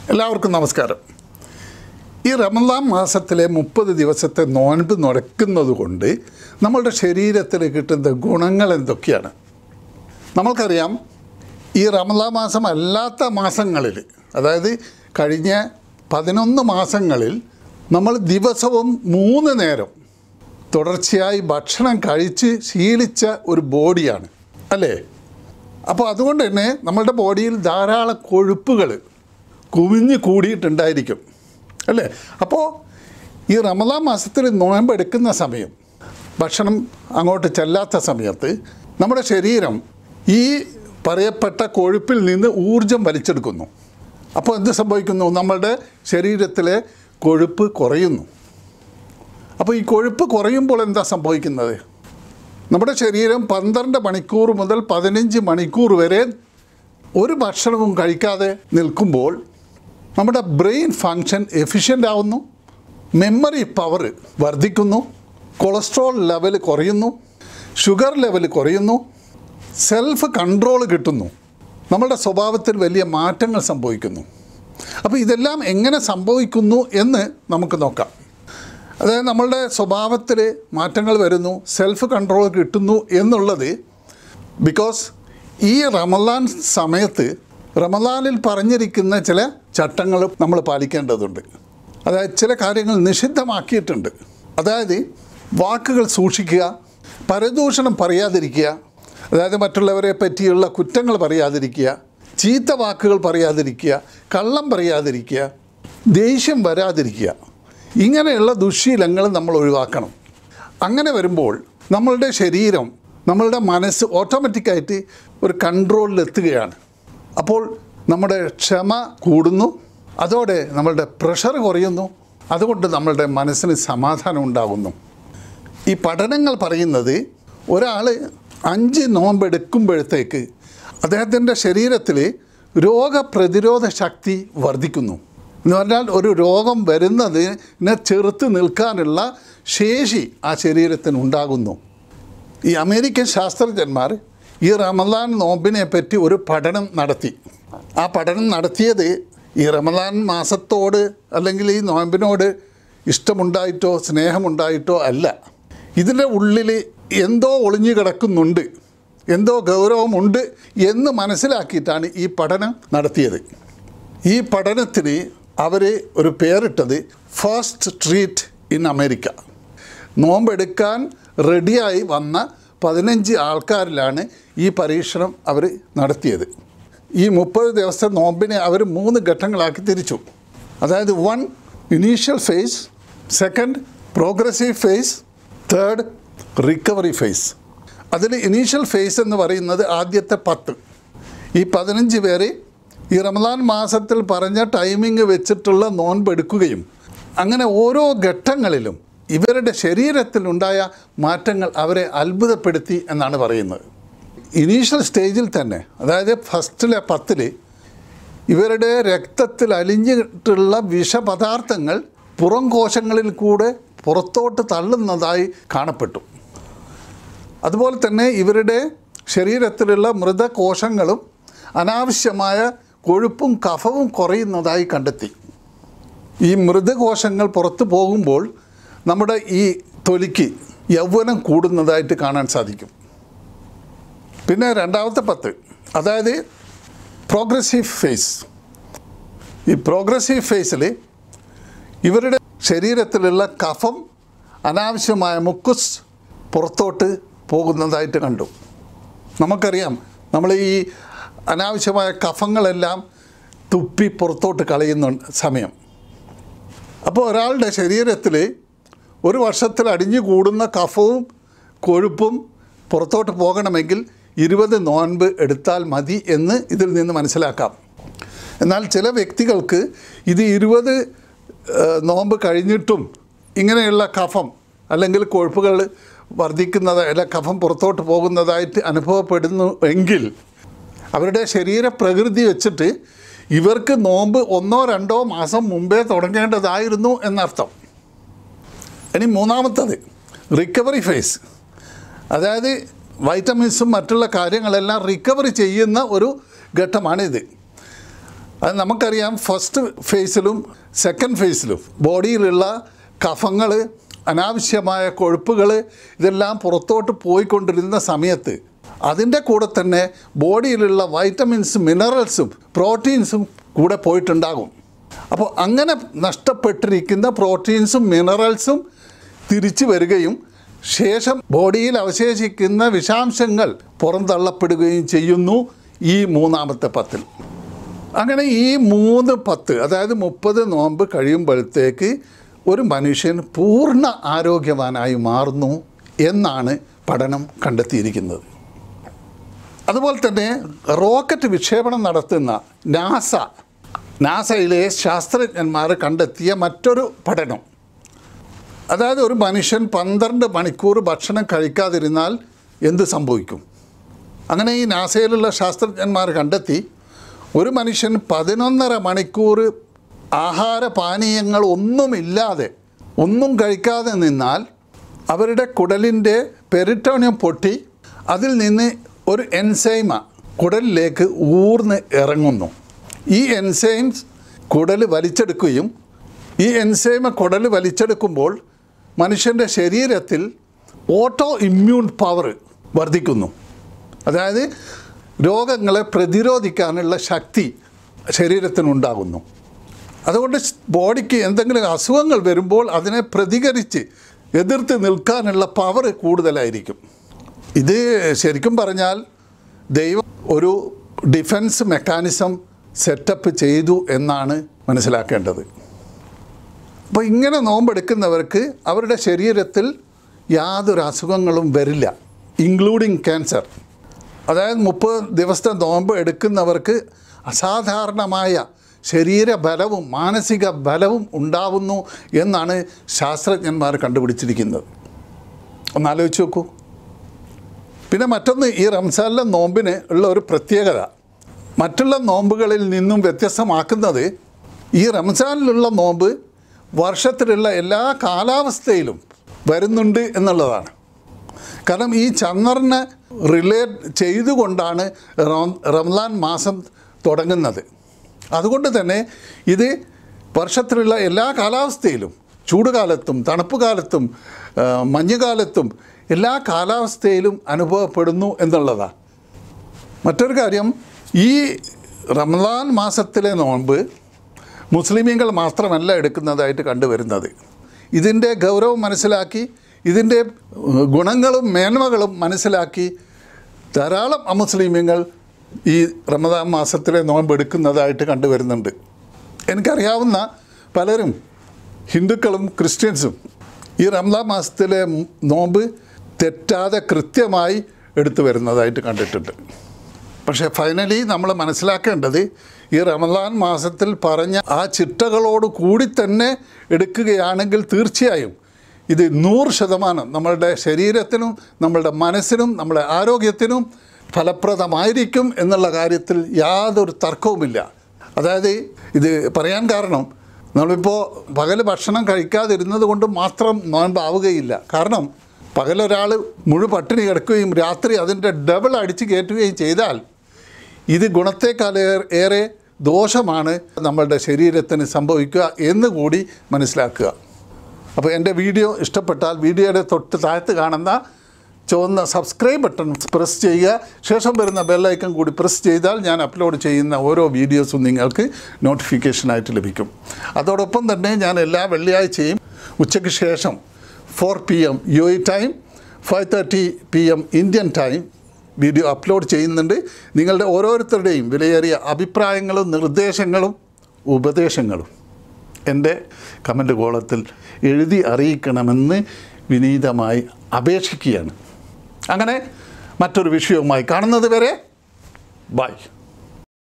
എല്ലാവർക്കും നമസ്കാരം. ഈ റമദാൻ മാസത്തിലെ 30 ദിവസത്തെ നോൻപ് നടക്കുന്നതുകൊണ്ട് നമ്മളുടെ ശരീരത്തിൽ കിട്ടുന്ന ഗുണങ്ങൾ എന്തൊക്കെയാണ്? നമ്മൾക്കറിയാം, ഈ റമദാൻ മാസം അല്ലാത്ത മാസങ്ങളിൽ, അതായത് കഴിഞ്ഞ 11 മാസങ്ങളിൽ നമ്മൾ ദിവസവും 3 നേരം തുടർച്ചയായി ഭക്ഷണം കഴിച്ച് ശീലിച്ച ഒരു ബോഡിയാണ്, അല്ലേ? അപ്പോൾ അതുകൊണ്ട് തന്നെ നമ്മളുടെ ബോഡിയിൽ ധാരാളം കൊഴുപ്പുകൾ കുവിഞ്ഞ് കൂടിയിട്ടുണ്ടായിരിക്കും, അല്ലേ? അപ്പോൾ ഈ റമദാൻ മാസത്തിൽ നോയമ്പെടുക്കുന്ന സമയം, ഭക്ഷണം അങ്ങോട്ട് ചെല്ലാത്ത സമയത്ത് നമ്മുടെ ശരീരം ഈ പറയപ്പെട്ട കൊഴുപ്പിൽ നിന്ന് ഊർജം വലിച്ചെടുക്കുന്നു. അപ്പോൾ എന്ത് സംഭവിക്കുന്നു? നമ്മളുടെ ശരീരത്തിലെ കൊഴുപ്പ് കുറയുന്നു. അപ്പോൾ ഈ കൊഴുപ്പ് കുറയുമ്പോൾ എന്താ സംഭവിക്കുന്നത്? നമ്മുടെ ശരീരം 12 മണിക്കൂർ മുതൽ 15 മണിക്കൂർ വരെ ഒരു ഭക്ഷണവും കഴിക്കാതെ നിൽക്കുമ്പോൾ നമ്മുടെ ബ്രെയിൻ ഫങ്ഷൻ എഫിഷ്യൻ്റ് ആവുന്നു, മെമ്മറി പവർ വർദ്ധിക്കുന്നു, കൊളസ്ട്രോൾ ലെവൽ കുറയുന്നു, ഷുഗർ ലെവൽ കുറയുന്നു, സെൽഫ് കൺട്രോൾ കിട്ടുന്നു, നമ്മളുടെ സ്വഭാവത്തിൽ വലിയ മാറ്റങ്ങൾ സംഭവിക്കുന്നു. അപ്പോൾ ഇതെല്ലാം എങ്ങനെ സംഭവിക്കുന്നു എന്ന് നമുക്ക് നോക്കാം. അതായത് നമ്മളുടെ സ്വഭാവത്തിൽ മാറ്റങ്ങൾ വരുന്നു, സെൽഫ് കൺട്രോൾ കിട്ടുന്നു എന്നുള്ളത് ബിക്കോസ് ഈ റമദാൻ സമയത്ത് റമദാനിൽ പറഞ്ഞിരിക്കുന്ന ചില ചട്ടങ്ങൾ നമ്മൾ പാലിക്കേണ്ടതുണ്ട്. അതായത് ചില കാര്യങ്ങൾ നിഷിദ്ധമാക്കിയിട്ടുണ്ട്. അതായത് വാക്കുകൾ സൂക്ഷിക്കുക, പരദൂഷണം പറയാതിരിക്കുക, അതായത് മറ്റുള്ളവരെ പറ്റിയുള്ള കുറ്റങ്ങൾ പറയാതിരിക്കുക, ചീത്ത വാക്കുകൾ പറയാതിരിക്കുക, കള്ളം പറയാതിരിക്കുക, ദേഷ്യം വരാതിരിക്കുക. ഇങ്ങനെയുള്ള ദുശ്ശീലങ്ങൾ നമ്മൾ ഒഴിവാക്കണം. അങ്ങനെ വരുമ്പോൾ നമ്മളുടെ ശരീരം, നമ്മളുടെ മനസ്സ് ഓട്ടോമാറ്റിക്കായിട്ട് ഒരു കൺട്രോളിലെത്തുകയാണ്. അപ്പോൾ നമ്മുടെ ക്ഷമ കൂടുന്നു, അതോടെ നമ്മളുടെ പ്രഷർ കുറയുന്നു, അതുകൊണ്ട് നമ്മളുടെ മനസ്സിന് സമാധാനം ഉണ്ടാകുന്നു. ഈ പഠനങ്ങൾ പറയുന്നത് ഒരാൾ 5 നോമ്പെടുക്കുമ്പോഴത്തേക്ക് അദ്ദേഹത്തിൻ്റെ ശരീരത്തിൽ രോഗപ്രതിരോധ ശക്തി വർദ്ധിക്കുന്നു. എന്ന് പറഞ്ഞാൽ ഒരു രോഗം വരുന്നതിനെ ചെറുത്ത് നിൽക്കാനുള്ള ശേഷി ആ ശരീരത്തിനുണ്ടാകുന്നു. ഈ അമേരിക്കൻ ശാസ്ത്രജ്ഞന്മാർ ഈ റമദാൻ നോമ്പിനെ പറ്റി ഒരു പഠനം നടത്തി. ആ പഠനം നടത്തിയത് ഈ റമദാൻ മാസത്തോട് അല്ലെങ്കിൽ ഈ നോമ്പിനോട് ഇഷ്ടമുണ്ടായിട്ടോ സ്നേഹമുണ്ടായിട്ടോ അല്ല. ഇതിൻ്റെ ഉള്ളിൽ എന്തോ ഒളിഞ്ഞു കിടക്കുന്നുണ്ട്, എന്തോ ഗൗരവമുണ്ട് എന്ന് മനസ്സിലാക്കിയിട്ടാണ് ഈ പഠനം നടത്തിയത്. ഈ പഠനത്തിന് അവർ ഒരു പേരിട്ടത് ഫസ്റ്റ് ട്രീറ്റ് ഇൻ അമേരിക്ക. നോമ്പെടുക്കാൻ റെഡിയായി വന്ന 15 ആൾക്കാരിലാണ് ഈ പരീക്ഷണം അവർ നടത്തിയത്. ഈ 30 ദിവസത്തെ നോമ്പിനെ അവർ 3 ഘട്ടങ്ങളാക്കി തിരിച്ചു. അതായത് 1 initial phase, 2 progressive phase, 3 recovery phase. അതിൽ ഇനീഷ്യൽ ഫേസ് എന്ന് പറയുന്നത് ആദ്യത്തെ 10. ഈ 15 പേര് ഈ റമദാൻ മാസത്തിൽ പറഞ്ഞ ടൈമിംഗ് വെച്ചിട്ടുള്ള നോൻപെടുക്കുകയും അങ്ങനെ ഓരോ ഘട്ടങ്ങളിലും ഇവരുടെ ശരീരത്തിലുണ്ടായ മാറ്റങ്ങൾ അവരെ അത്ഭുതപ്പെടുത്തി എന്നാണ് പറയുന്നത്. ഇനീഷ്യൽ സ്റ്റേജിൽ തന്നെ, അതായത് ഫസ്റ്റിലെ 10 ഇവരുടെ രക്തത്തിൽ അലിഞ്ഞിട്ടുള്ള വിഷപദാർത്ഥങ്ങൾ പുറം കോശങ്ങളിൽ കൂടെ പുറത്തോട്ട് തള്ളുന്നതായി കാണപ്പെട്ടു. അതുപോലെ തന്നെ ഇവരുടെ ശരീരത്തിലുള്ള മൃതകോശങ്ങളും അനാവശ്യമായ കൊഴുപ്പും കഫവും കുറയുന്നതായി കണ്ടെത്തി. ഈ മൃതകോശങ്ങൾ പുറത്തു പോകുമ്പോൾ നമ്മുടെ ഈ തൊലിക്ക് യൗവനം കൂടുന്നതായിട്ട് കാണാൻ സാധിക്കും. പിന്നെ രണ്ടാമത്തെ 10, അതായത് പ്രോഗ്രസീവ് ഫേസ്. ഈ പ്രോഗ്രസീവ് ഫേസിൽ ഇവരുടെ ശരീരത്തിലുള്ള കഫം, അനാവശ്യമായ മുക്കുസ് പുറത്തോട്ട് പോകുന്നതായിട്ട് കണ്ടു. നമുക്കറിയാം, നമ്മൾ ഈ അനാവശ്യമായ കഫങ്ങളെല്ലാം തുപ്പി പുറത്തോട്ട് കളയുന്ന സമയം. അപ്പോൾ ഒരാളുടെ ശരീരത്തിൽ ഒരു വർഷത്തിൽ അടിഞ്ഞു കൂടുന്ന കഫവും കൊഴുപ്പും പുറത്തോട്ട് പോകണമെങ്കിൽ 20 നോൻപ് എടുത്താൽ മതി എന്ന് ഇതിൽ നിന്ന് മനസ്സിലാക്കാം. എന്നാൽ ചില വ്യക്തികൾക്ക് ഇത് 20 നോമ്പ് കഴിഞ്ഞിട്ടും ഇങ്ങനെയുള്ള കഫം അല്ലെങ്കിൽ കൊഴുപ്പുകൾ വർദ്ധിക്കുന്നത്, അല്ല കഫം പുറത്തോട്ട് പോകുന്നതായിട്ട് അനുഭവപ്പെടുന്നു എങ്കിൽ അവരുടെ ശരീരപ്രകൃതി വെച്ചിട്ട് ഇവർക്ക് നോമ്പ് 1-2 മാസം മുമ്പേ തുടങ്ങേണ്ടതായിരുന്നു എന്നർത്ഥം. ഇനി മൂന്നാമത്തത് റിക്കവറി ഫേസ്. അതായത് വൈറ്റമിൻസും മറ്റുള്ള കാര്യങ്ങളെല്ലാം റിക്കവറി ചെയ്യുന്ന ഒരു ഘട്ടമാണിത്. അത് നമുക്കറിയാം, ഫസ്റ്റ് ഫേസിലും സെക്കൻഡ് ഫേസിലും ബോഡിയിലുള്ള കഫങ്ങൾ, അനാവശ്യമായ കൊഴുപ്പുകൾ ഇതെല്ലാം പുറത്തോട്ട് പോയിക്കൊണ്ടിരുന്ന സമയത്ത് അതിൻ്റെ കൂടെ തന്നെ ബോഡിയിലുള്ള വൈറ്റമിൻസും മിനറൽസും പ്രോട്ടീൻസും കൂടെ പോയിട്ടുണ്ടാകും. അപ്പോൾ അങ്ങനെ നഷ്ടപ്പെട്ടിരിക്കുന്ന പ്രോട്ടീൻസും മിനറൽസും തിരിച്ചു വരികയും ശേഷം ബോഡിയിൽ അവശേഷിക്കുന്ന വിഷാംശങ്ങൾ പുറന്തള്ളപ്പെടുകയും ചെയ്യുന്നു ഈ മൂന്നാമത്തെ 10-ൽ. അങ്ങനെ ഈ 3-10, അതായത് 30 നോമ്പ് കഴിയുമ്പോഴത്തേക്ക് ഒരു മനുഷ്യൻ പൂർണ്ണ ആരോഗ്യവാനായി മാറുന്നു എന്നാണ് പഠനം കണ്ടെത്തിയിരിക്കുന്നത്. അതുപോലെ തന്നെ റോക്കറ്റ് വിക്ഷേപണം നടത്തുന്ന നാസയിലെ ശാസ്ത്രജ്ഞന്മാർ കണ്ടെത്തിയ മറ്റൊരു പഠനം, അതായത് ഒരു മനുഷ്യൻ 12 മണിക്കൂർ ഭക്ഷണം കഴിക്കാതിരുന്നാൽ എന്ത് സംഭവിക്കും? അങ്ങനെ ഈ നാസയിലുള്ള ശാസ്ത്രജ്ഞന്മാർ കണ്ടെത്തി, ഒരു മനുഷ്യൻ 11.5 മണിക്കൂർ ആഹാരപാനീയങ്ങൾ ഒന്നുമില്ലാതെ ഒന്നും കഴിക്കാതെ നിന്നാൽ അവരുടെ കുടലിൻ്റെ പെരിറ്റോണിയം പൊട്ടി അതിൽ നിന്ന് ഒരു എൻസൈമ കുടലിലേക്ക് ഊർന്ന് ഇറങ്ങുന്നു. ഈ എൻസൈംസ് കുടൽ വലിച്ചെടുക്കുകയും ഈ എൻസൈമ കുടൽ വലിച്ചെടുക്കുമ്പോൾ മനുഷ്യൻ്റെ ശരീരത്തിൽ ഓട്ടോ ഇമ്മ്യൂൺ പവർ വർദ്ധിക്കുന്നു. അതായത് രോഗങ്ങളെ പ്രതിരോധിക്കാനുള്ള ശക്തി ശരീരത്തിനുണ്ടാകുന്നു. അതുകൊണ്ട് ബോഡിക്ക് എന്തെങ്കിലും അസുഖങ്ങൾ വരുമ്പോൾ അതിനെ പ്രതികരിച്ച് എതിർത്ത് നിൽക്കാനുള്ള പവർ കൂടുതലായിരിക്കും. ഇത് ശരിക്കും പറഞ്ഞാൽ ദൈവം ഒരു ഡിഫൻസ് മെക്കാനിസം സെറ്റപ്പ് ചെയ്തു എന്നാണ് മനസ്സിലാക്കേണ്ടത്. അപ്പോൾ ഇങ്ങനെ നോമ്പെടുക്കുന്നവർക്ക് അവരുടെ ശരീരത്തിൽ യാതൊരു അസുഖങ്ങളും വരില്ല, ഇൻക്ലൂഡിങ് ക്യാൻസർ. അതായത് 30 ദിവസത്തെ നോമ്പ് എടുക്കുന്നവർക്ക് അസാധാരണമായ ശരീരബലവും മാനസിക ബലവും ഉണ്ടാവുന്നു എന്നാണ് ശാസ്ത്രജ്ഞന്മാർ കണ്ടുപിടിച്ചിരിക്കുന്നത്. ഒന്നാലോചിച്ച് നോക്കൂ. പിന്നെ മറ്റൊന്ന്, ഈ റംസാനിലെ നോമ്പിന് ഉള്ള ഒരു പ്രത്യേകത, മറ്റുള്ള നോമ്പുകളിൽ നിന്നും വ്യത്യസ്തമാക്കുന്നത് ഈ റംസാനിലുള്ള നോമ്പ് വർഷത്തിലുള്ള എല്ലാ കാലാവസ്ഥയിലും വരുന്നുണ്ട് എന്നുള്ളതാണ്. കാരണം ഈ ചന്ദ്രനെ റിലേറ്റ് ചെയ്തുകൊണ്ടാണ് റമദാൻ മാസം തുടങ്ങുന്നത്. അതുകൊണ്ട് തന്നെ ഇത് വർഷത്തിലുള്ള എല്ലാ കാലാവസ്ഥയിലും, ചൂടുകാലത്തും തണുപ്പ് കാലത്തും മഞ്ഞുകാലത്തും എല്ലാ കാലാവസ്ഥയിലും അനുഭവപ്പെടുന്നു എന്നുള്ളതാണ്. മറ്റൊരു കാര്യം, ഈ റമദാൻ മാസത്തിലെ നോമ്പ് മുസ്ലിമീങ്ങൾ മാത്രമല്ല എടുക്കുന്നതായിട്ട് കണ്ടുവരുന്നത്. ഇതിൻ്റെ ഗൗരവം മനസ്സിലാക്കി, ഇതിൻ്റെ ഗുണങ്ങളും മേന്മകളും മനസ്സിലാക്കി ധാരാളം അമുസ്ലിമീങ്ങൾ ഈ റമദാൻ മാസത്തിലെ നോമ്പ് എടുക്കുന്നതായിട്ട് കണ്ടുവരുന്നുണ്ട്. എനിക്കറിയാവുന്ന പലരും, ഹിന്ദുക്കളും ക്രിസ്ത്യൻസും, ഈ റമദാൻ മാസത്തിലെ നോമ്പ് തെറ്റാതെ കൃത്യമായി എടുത്തു വരുന്നതായിട്ട് കണ്ടിട്ടുണ്ട്. പക്ഷേ ഫൈനലി നമ്മൾ മനസ്സിലാക്കേണ്ടത്, ഈ റമദാൻ മാസത്തിൽ പറഞ്ഞ ആ ചിട്ടകളോട് കൂടി തന്നെ എടുക്കുകയാണെങ്കിൽ തീർച്ചയായും ഇത് 100% നമ്മളുടെ ശരീരത്തിനും നമ്മളുടെ മനസ്സിനും നമ്മുടെ ആരോഗ്യത്തിനും ഫലപ്രദമായിരിക്കും എന്നുള്ള കാര്യത്തിൽ യാതൊരു തർക്കവുമില്ല. അതായത് ഇത് പറയാൻ കാരണം, നമ്മളിപ്പോൾ പകൽ ഭക്ഷണം കഴിക്കാതിരുന്നത് കൊണ്ട് മാത്രം നോമ്പാവുകയില്ല. കാരണം പകലൊരാൾ പട്ടിണി കിടക്കുകയും രാത്രി അതിൻ്റെ ഡബിൾ അടിച്ച് കയറ്റുകയും ചെയ്താൽ ഇത് ഗുണത്തേക്കാൾ ഏറെ ദോഷമാണ് നമ്മളുടെ ശരീരത്തിന് സംഭവിക്കുക എന്ന് കൂടി മനസ്സിലാക്കുക. അപ്പോൾ എൻ്റെ വീഡിയോ ഇഷ്ടപ്പെട്ടാൽ വീഡിയോയുടെ തൊട്ട് താഴത്ത് കാണുന്ന ചുവന്ന സബ്സ്ക്രൈബ് ബട്ടൺ പ്രസ് ചെയ്യുക. ശേഷം വരുന്ന ബെല്ലൈക്കൺ കൂടി പ്രസ് ചെയ്താൽ ഞാൻ അപ്ലോഡ് ചെയ്യുന്ന ഓരോ വീഡിയോസും നിങ്ങൾക്ക് നോട്ടിഫിക്കേഷനായിട്ട് ലഭിക്കും. അതോടൊപ്പം തന്നെ ഞാൻ എല്ലാ വെള്ളിയാഴ്ചയും ഉച്ചയ്ക്ക് ശേഷം 4 PM UAE time, 5:30 PM Indian time video upload ചെയ്യുന്നുണ്ട്. നിങ്ങളുടെ ഓരോരുത്തരുടെയും വിലയേറിയ അഭിപ്രായങ്ങളും നിർദ്ദേശങ്ങളും ഉപദേശങ്ങളും എൻ്റെ കമൻറ്റ് കോളത്തിൽ എഴുതി അറിയിക്കണമെന്ന് വിനീതമായി അപേക്ഷിക്കുകയാണ്. അങ്ങനെ മറ്റൊരു വിഷയവുമായി കാണുന്നത് വരെ ബൈ.